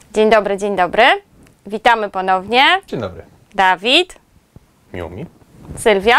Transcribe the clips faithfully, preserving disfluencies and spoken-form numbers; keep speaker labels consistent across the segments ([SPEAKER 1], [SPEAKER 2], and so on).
[SPEAKER 1] Dzień dobry, dzień dobry. Witamy ponownie.
[SPEAKER 2] Dzień dobry.
[SPEAKER 1] Dawid.
[SPEAKER 2] Miło mi.
[SPEAKER 1] Sylwia.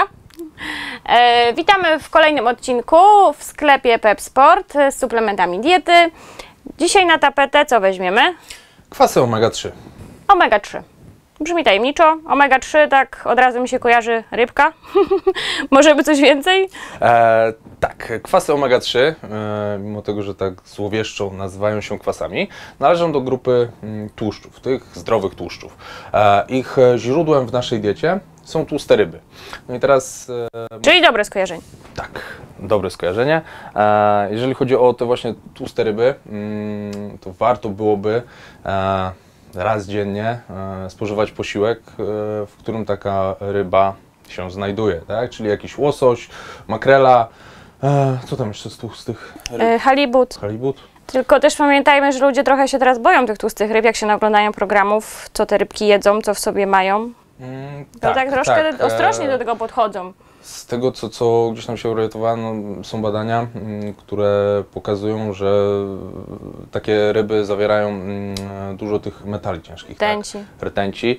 [SPEAKER 1] E, witamy w kolejnym odcinku w sklepie PepSport z suplementami diety. Dzisiaj na tapetę co weźmiemy?
[SPEAKER 2] Kwasy omega trzy.
[SPEAKER 1] omega trzy. Brzmi tajemniczo. omega trzy, tak od razu mi się kojarzy rybka. Może by coś więcej?
[SPEAKER 2] E, tak, kwasy omega trzy, e, mimo tego, że tak złowieszczo nazywają się kwasami, należą do grupy m, tłuszczów, tych zdrowych tłuszczów. E, ich źródłem w naszej diecie są tłuste ryby. No i teraz... E,
[SPEAKER 1] Czyli dobre skojarzenie.
[SPEAKER 2] Tak, dobre skojarzenie. E, jeżeli chodzi o te właśnie tłuste ryby, mm, to warto byłoby e, raz dziennie e, spożywać posiłek, e, w którym taka ryba się znajduje, tak? Czyli jakiś łosoś, makrela, e, co tam jeszcze z tłustych ryb?
[SPEAKER 1] E, halibut.
[SPEAKER 2] Halibut.
[SPEAKER 1] Tylko też pamiętajmy, że ludzie trochę się teraz boją tych tłustych ryb, jak się oglądają programów, co te rybki jedzą, co w sobie mają.
[SPEAKER 2] Mm,
[SPEAKER 1] To
[SPEAKER 2] tak,
[SPEAKER 1] tak troszkę
[SPEAKER 2] tak,
[SPEAKER 1] ostrożnie
[SPEAKER 2] e,
[SPEAKER 1] do tego podchodzą.
[SPEAKER 2] Z tego, co, co gdzieś tam się orientowano, są badania, mm, które pokazują, że takie ryby zawierają mm, dużo tych metali ciężkich.
[SPEAKER 1] Rtęci.
[SPEAKER 2] Tak? Rtęci.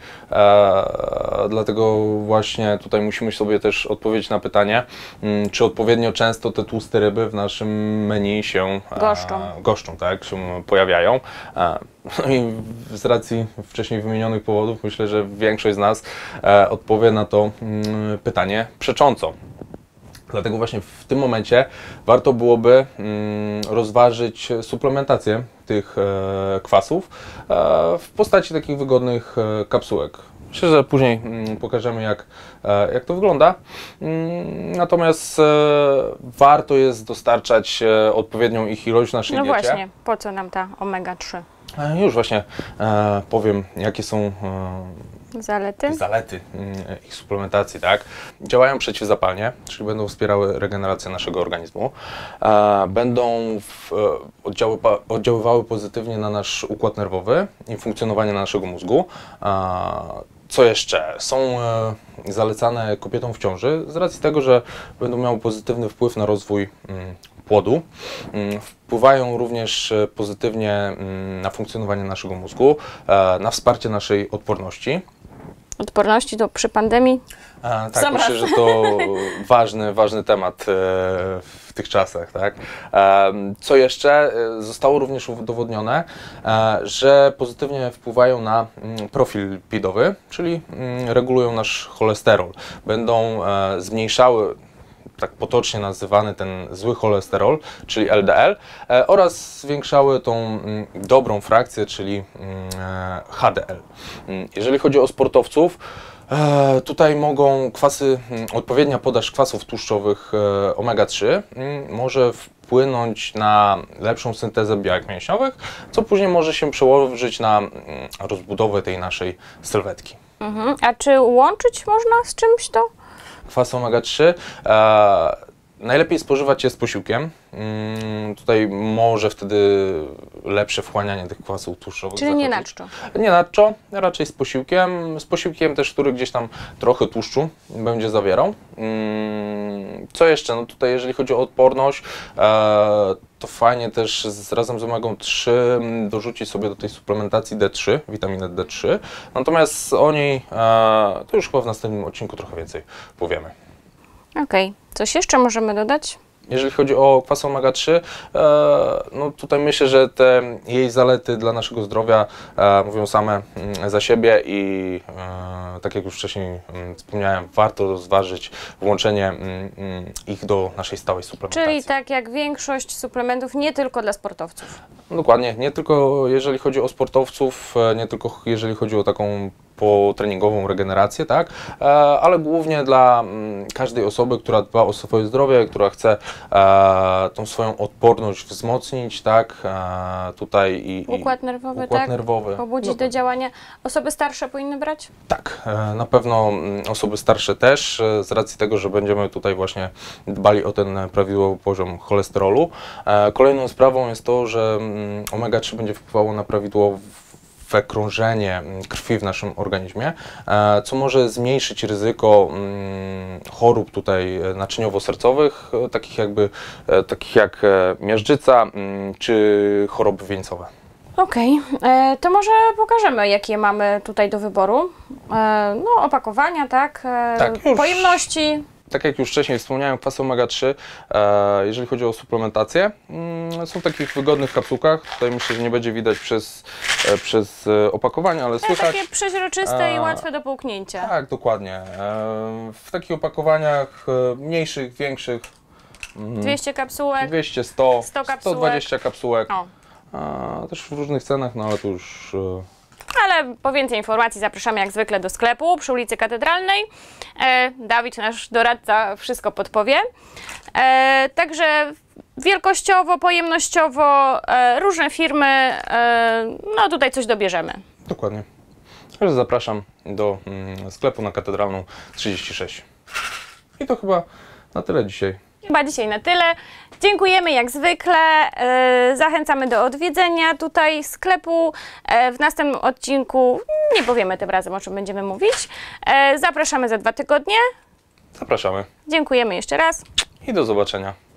[SPEAKER 2] E, dlatego właśnie tutaj musimy sobie też odpowiedzieć na pytanie, mm, czy odpowiednio często te tłuste ryby w naszym menu się e,
[SPEAKER 1] Goszczą.
[SPEAKER 2] goszczą, tak? Się pojawiają. E, no i z racji wcześniej wymienionych powodów myślę, że większość z nas e, odpowie na to mm, pytanie przecząco. Dlatego właśnie w tym momencie warto byłoby mm, rozważyć suplementację tych e, kwasów e, w postaci takich wygodnych e, kapsułek. Myślę, że później mm, pokażemy jak, e, jak to wygląda. Mm, natomiast e, warto jest dostarczać e, odpowiednią ich ilość w naszej
[SPEAKER 1] No
[SPEAKER 2] diecie.
[SPEAKER 1] właśnie, po co nam ta omega trzy?
[SPEAKER 2] E, już właśnie e, powiem, jakie są e,
[SPEAKER 1] Zalety?
[SPEAKER 2] zalety mm, ich suplementacji, tak? Działają przeciwzapalnie, czyli będą wspierały regenerację naszego organizmu, e, będą w, e, oddziaływa, oddziaływały pozytywnie na nasz układ nerwowy i funkcjonowanie naszego mózgu. E, Co jeszcze? Są e, zalecane kobietom w ciąży z racji tego, że będą miały pozytywny wpływ na rozwój mm, płodu. Mm, wpływają również e, pozytywnie mm, na funkcjonowanie naszego mózgu, e, na wsparcie naszej odporności.
[SPEAKER 1] Odporności to przy pandemii?
[SPEAKER 2] A, tak,
[SPEAKER 1] Sam
[SPEAKER 2] myślę,
[SPEAKER 1] raz.
[SPEAKER 2] że to ważny, ważny temat e, w tych czasach. Tak? E, co jeszcze? E, Zostało również udowodnione, e, że pozytywnie wpływają na mm, profil lipidowy, czyli mm, regulują nasz cholesterol. Będą e, zmniejszały, tak potocznie nazywany ten zły cholesterol, czyli L D L, e, oraz zwiększały tą mm, dobrą frakcję, czyli mm, e, H D L. Mm, Jeżeli chodzi o sportowców, e, tutaj mogą kwasy, mm, odpowiednia podaż kwasów tłuszczowych e, omega trzy mm, może wpłynąć na lepszą syntezę białek mięśniowych, co później może się przełożyć na mm, rozbudowę tej naszej sylwetki.
[SPEAKER 1] Mhm. A czy łączyć można z czymś to?
[SPEAKER 2] Kwasy omega trzy e, najlepiej spożywać je z posiłkiem. Mm, tutaj może wtedy lepsze wchłanianie tych kwasów tłuszczowych.
[SPEAKER 1] Czyli nie
[SPEAKER 2] zachodzić.
[SPEAKER 1] na czczo.
[SPEAKER 2] Nie na czczo, raczej z posiłkiem. Z posiłkiem też, który gdzieś tam trochę tłuszczu będzie zawierał. Mm, co jeszcze? No tutaj jeżeli chodzi o odporność, e, to fajnie też z, razem z omegą trzy dorzucić sobie do tej suplementacji D trzy, witaminę D trzy. Natomiast o niej e, to już chyba w następnym odcinku trochę więcej powiemy.
[SPEAKER 1] Okej. Okay. Coś jeszcze możemy dodać?
[SPEAKER 2] Jeżeli chodzi o kwas omega trzy, e, no tutaj myślę, że te jej zalety dla naszego zdrowia e, mówią same mm, za siebie i e, tak jak już wcześniej mm, wspomniałem, warto rozważyć włączenie mm, mm, ich do naszej stałej suplementacji.
[SPEAKER 1] Czyli tak jak większość suplementów, nie tylko dla sportowców.
[SPEAKER 2] No dokładnie, nie tylko jeżeli chodzi o sportowców, e, nie tylko jeżeli chodzi o taką potreningową regenerację, tak, e, ale głównie dla m, każdej osoby, która dba o swoje zdrowie, która chce e, tą swoją odporność wzmocnić, tak, e, tutaj i, i
[SPEAKER 1] Układ nerwowy,
[SPEAKER 2] układ
[SPEAKER 1] tak?
[SPEAKER 2] nerwowy.
[SPEAKER 1] Pobudzić
[SPEAKER 2] No
[SPEAKER 1] do
[SPEAKER 2] tak.
[SPEAKER 1] działania. Osoby starsze powinny brać?
[SPEAKER 2] Tak, e, na pewno mm, osoby starsze też, e, z racji tego, że będziemy tutaj właśnie dbali o ten prawidłowy poziom cholesterolu. E, Kolejną sprawą jest to, że mm, omega trzy będzie wpływało na prawidłowe krążenie krwi w naszym organizmie, e, co może zmniejszyć ryzyko mm, chorób tutaj naczyniowo-sercowych, e, takich jakby, e, takich jak e, miażdżyca mm, czy choroby wieńcowe.
[SPEAKER 1] Okej, okay. To może pokażemy, jakie mamy tutaj do wyboru. E, no, opakowania, tak? E,
[SPEAKER 2] tak już,
[SPEAKER 1] pojemności.
[SPEAKER 2] Tak jak już wcześniej wspomniałem, kwasy omega trzy, e, jeżeli chodzi o suplementację, mm, są w takich wygodnych kapsułkach. Tutaj myślę, że nie będzie widać przez, e, przez e, opakowanie, ale słychać.
[SPEAKER 1] Takie przeźroczyste e, i łatwe do połknięcia.
[SPEAKER 2] Tak, dokładnie. E, w takich opakowaniach e, mniejszych, większych. Mm,
[SPEAKER 1] dwieście kapsułek.
[SPEAKER 2] dwieście, sto,
[SPEAKER 1] sto kapsułek.
[SPEAKER 2] sto dwadzieścia kapsułek.
[SPEAKER 1] O.
[SPEAKER 2] A, też w różnych cenach, no ale to już... E...
[SPEAKER 1] Ale po więcej informacji zapraszamy jak zwykle do sklepu przy ulicy Katedralnej. E, Dawid, nasz doradca, wszystko podpowie. E, także wielkościowo, pojemnościowo, e, różne firmy, e, no tutaj coś dobierzemy.
[SPEAKER 2] Dokładnie. Także zapraszam do mm, sklepu na Katedralną trzydzieści sześć. I to chyba na tyle dzisiaj.
[SPEAKER 1] Chyba dzisiaj na tyle. Dziękujemy jak zwykle. Zachęcamy do odwiedzenia tutaj sklepu. W następnym odcinku nie powiemy tym razem, o czym będziemy mówić. Zapraszamy za dwa tygodnie.
[SPEAKER 2] Zapraszamy.
[SPEAKER 1] Dziękujemy jeszcze raz.
[SPEAKER 2] I do zobaczenia.